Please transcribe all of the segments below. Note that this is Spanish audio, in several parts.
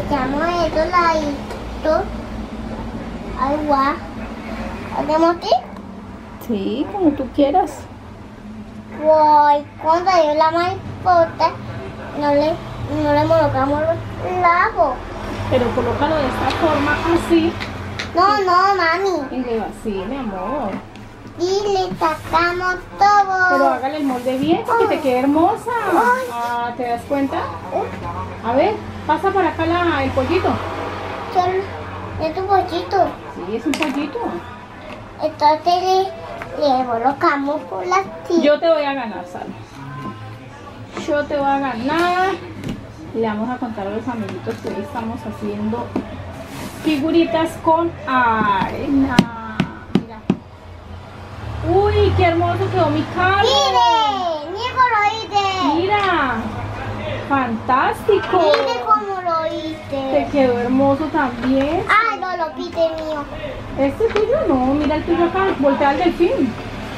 echamos eso, ladito, agua. ¿Hacemos así? Sí, como tú quieras. Voy, cuando yo la mariposa, no le colocamos los clavos. Pero colócalo de esta forma, así. No, mami. Sí, mi amor. Y le sacamos todo. Pero hágale el molde bien para que te quede hermosa. Ah, ¿te das cuenta? A ver, pasa para acá el pollito. Es un pollito. Sí, es un pollito. Entonces le colocamos por la tira. Yo te voy a ganar, Salo. Yo te voy a ganar. Y le vamos a contar a los amiguitos que hoy estamos haciendo figuritas con arena. Mira. Uy, qué hermoso quedó mi carro. ¡Mire! ¡Nico lo hice! Mira. Fantástico. Mire cómo lo hice. Te quedó hermoso también. Ay, no lo pide mío. ¿Este es tuyo? No, mira el tuyo acá. Voltea al delfín.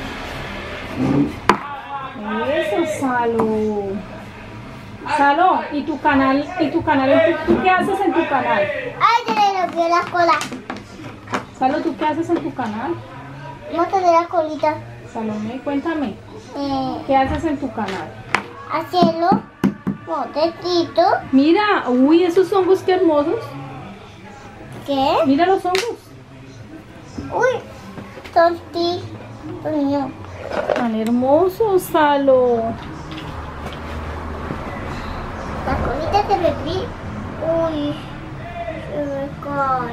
Eso, Salo. Salo, ¿y tu canal? ¿Tú qué haces en tu canal? Ay, se le rompió la cola. Salo, ¿tú qué haces en tu canal? Monta de la colita. Salomé, cuéntame. ¿Qué haces en tu canal? Hacerlo. Motecito. Mira, uy, esos hongos qué hermosos. ¿Qué? Mira los hongos. Uy, tonti. Mío. Tan hermosos, Salo. La colita se me vi. Uy, se me cae.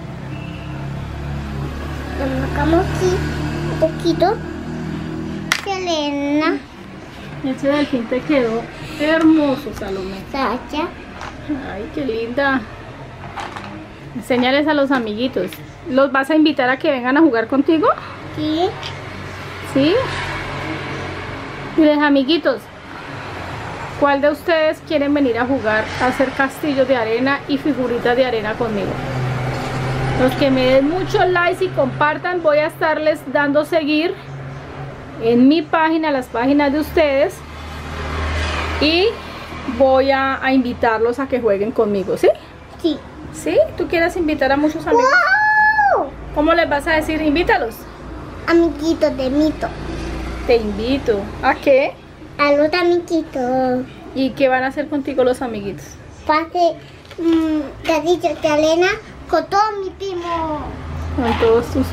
Lo sacamos aquí un poquito. Selena, Ese delfín te quedó hermoso, Salomé. Sacha. Ay, qué linda. Enséñales a los amiguitos. ¿Los vas a invitar a que vengan a jugar contigo? Sí. ¿Sí? Miren, amiguitos, ¿cuál de ustedes quieren venir a jugar a hacer castillos de arena y figuritas de arena conmigo? Los que me den muchos likes y compartan, voy a estarles dando seguir en mi página, las páginas de ustedes, y voy a invitarlos a que jueguen conmigo, ¿sí? Sí. ¿Sí? ¿Tú quieres invitar a muchos amigos? ¡Wow! ¿Cómo les vas a decir? Invítalos. Amiguitos de mito. Te invito. ¿A qué? A los amiguitos. ¿Y qué van a hacer contigo los amiguitos? Pase, te has dicho que Elena con todo mi primo. Con todos tus